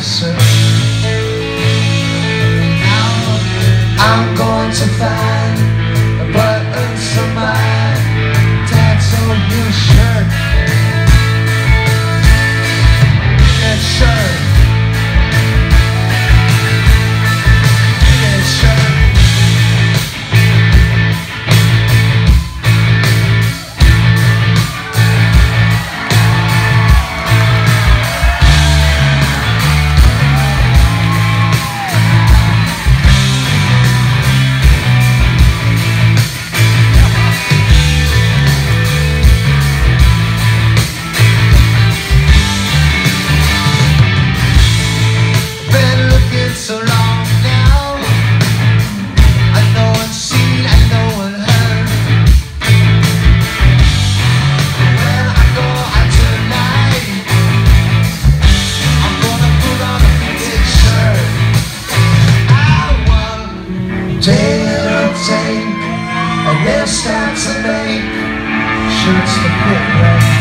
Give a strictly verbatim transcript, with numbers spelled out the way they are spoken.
answer. Now I'm going to find the buttons of my dad's old blue shirt. That shirt. That shirt. So long now, I know unseen, I know unheard. When I go out tonight, I'm gonna put on a fitted shirt. I want tailor tape, and they'll start to make shirts to fit right.